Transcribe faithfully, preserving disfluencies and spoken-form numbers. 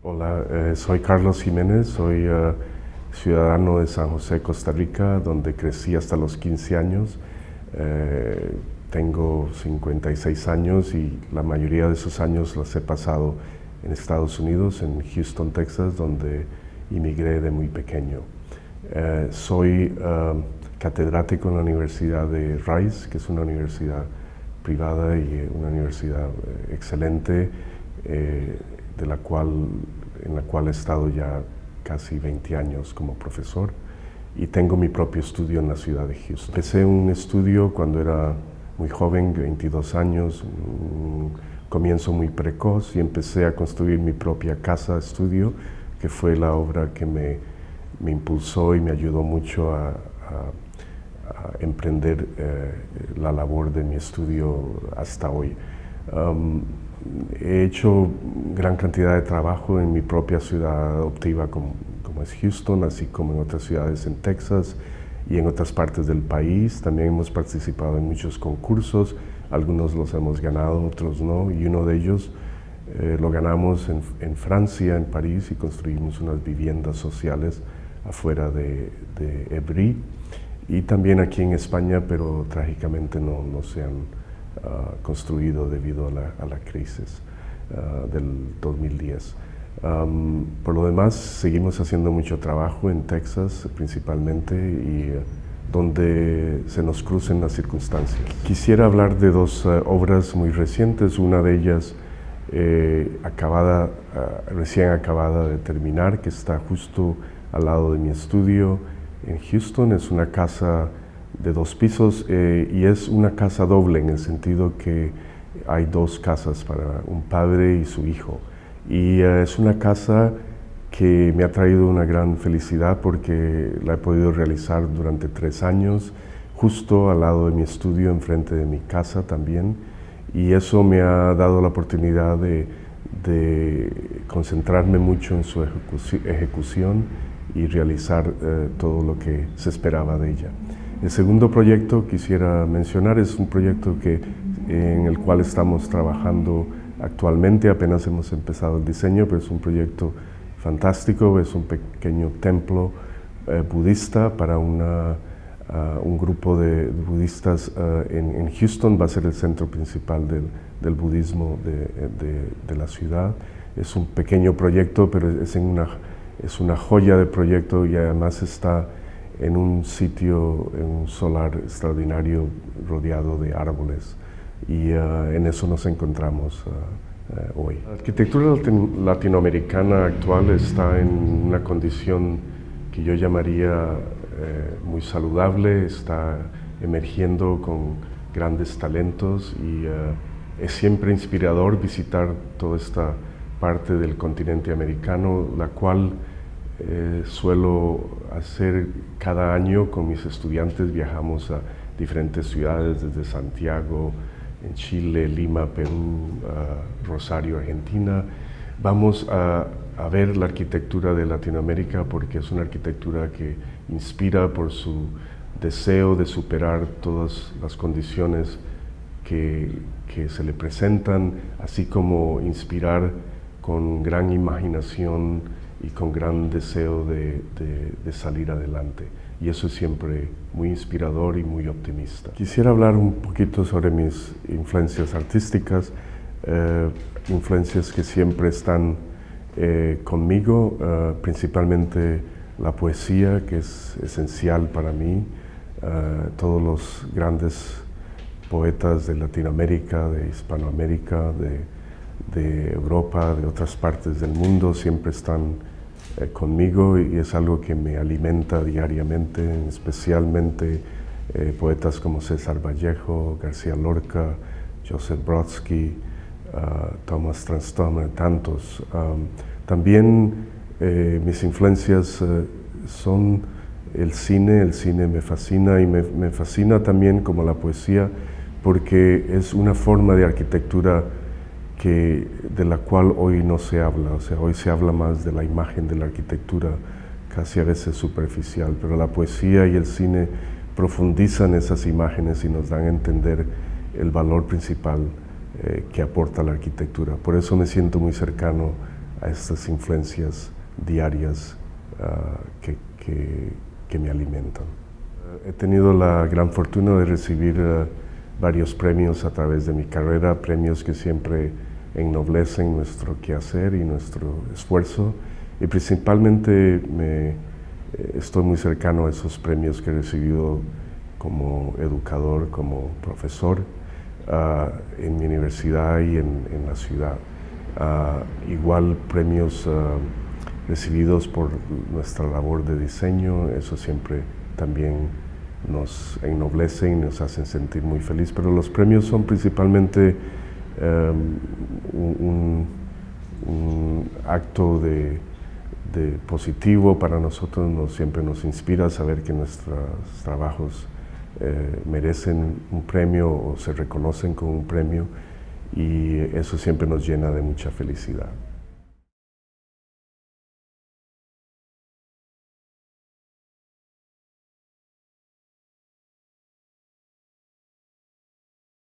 Hola, eh, soy Carlos Jiménez, soy uh, ciudadano de San José, Costa Rica, donde crecí hasta los quince años. Eh, tengo cincuenta y seis años y la mayoría de esos años los he pasado en Estados Unidos, en Houston, Texas, donde inmigré de muy pequeño. Eh, soy uh, catedrático en la Universidad de Rice, que es una universidad privada y una universidad eh, excelente, eh, de la cual, en la cual he estado ya casi veinte años como profesor, y tengo mi propio estudio en la ciudad de Houston. Empecé un estudio cuando era muy joven, veintidós años, un comienzo muy precoz, y empecé a construir mi propia casa estudio, que fue la obra que me, me impulsó y me ayudó mucho a, a, a emprender eh, la labor de mi estudio hasta hoy. Um, he hecho gran cantidad de trabajo en mi propia ciudad adoptiva como, como es Houston, así como en otras ciudades en Texas y en otras partes del país. También hemos participado en muchos concursos, algunos los hemos ganado, otros no, y uno de ellos eh, lo ganamos en, en Francia, en París, y construimos unas viviendas sociales afuera de, de Évry, y también aquí en España, pero trágicamente no, no se han Uh, construido debido a la, a la crisis uh, del dos mil diez. Um, por lo demás, seguimos haciendo mucho trabajo en Texas principalmente, y uh, donde se nos crucen las circunstancias. Quisiera hablar de dos uh, obras muy recientes, una de ellas eh, acabada, uh, recién acabada de terminar, que está justo al lado de mi estudio en Houston. Es una casa de dos pisos eh, y es una casa doble, en el sentido que hay dos casas para un padre y su hijo, y eh, es una casa que me ha traído una gran felicidad porque la he podido realizar durante tres años justo al lado de mi estudio, enfrente de mi casa también, y eso me ha dado la oportunidad de, de concentrarme mucho en su ejecu- ejecución y realizar eh, todo lo que se esperaba de ella. El segundo proyecto que quisiera mencionar es un proyecto que, en el cual estamos trabajando actualmente. Apenas hemos empezado el diseño, pero es un proyecto fantástico. Es un pequeño templo eh, budista para una, uh, un grupo de budistas uh, en, en Houston. Va a ser el centro principal del, del budismo de, de, de la ciudad. Es un pequeño proyecto, pero es, en una, es una joya de proyecto, y además está en un sitio, en un solar extraordinario rodeado de árboles, y uh, en eso nos encontramos uh, uh, hoy. La arquitectura latin latinoamericana actual está en una condición que yo llamaría eh, muy saludable, está emergiendo con grandes talentos, y uh, es siempre inspirador visitar toda esta parte del continente americano, la cual Eh, suelo hacer cada año con mis estudiantes. Viajamos a diferentes ciudades, desde Santiago, en Chile, Lima, Perú, uh, Rosario, Argentina. Vamos a, a ver la arquitectura de Latinoamérica, porque es una arquitectura que inspira por su deseo de superar todas las condiciones que, que se le presentan, así como inspirar con gran imaginación y con gran deseo de, de, de salir adelante. Y eso es siempre muy inspirador y muy optimista. Quisiera hablar un poquito sobre mis influencias artísticas, eh, influencias que siempre están eh, conmigo, eh, principalmente la poesía, que es esencial para mí. Eh, todos los grandes poetas de Latinoamérica, de Hispanoamérica, de, de Europa, de otras partes del mundo, siempre están Eh, conmigo, y es algo que me alimenta diariamente, especialmente eh, poetas como César Vallejo, García Lorca, Joseph Brodsky, uh, Thomas Tranströmer, tantos. Um, también eh, mis influencias eh, son el cine. El cine me fascina, y me, me fascina también como la poesía, porque es una forma de arquitectura que, de la cual hoy no se habla. O sea, hoy se habla más de la imagen de la arquitectura, casi a veces superficial, pero la poesía y el cine profundizan esas imágenes y nos dan a entender el valor principal eh, que aporta la arquitectura. Por eso me siento muy cercano a estas influencias diarias uh, que, que, que me alimentan. Uh, he tenido la gran fortuna de recibir uh, varios premios a través de mi carrera, premios que siempre ennoblecen nuestro quehacer y nuestro esfuerzo, y principalmente me, estoy muy cercano a esos premios que he recibido como educador, como profesor uh, en mi universidad y en, en la ciudad. Uh, igual premios uh, recibidos por nuestra labor de diseño, eso siempre también nos ennoblecen y nos hacen sentir muy felices, pero los premios son principalmente um, un, un acto de, de positivo para nosotros, nos, siempre nos inspira a saber que nuestros trabajos eh, merecen un premio o se reconocen con un premio, y eso siempre nos llena de mucha felicidad.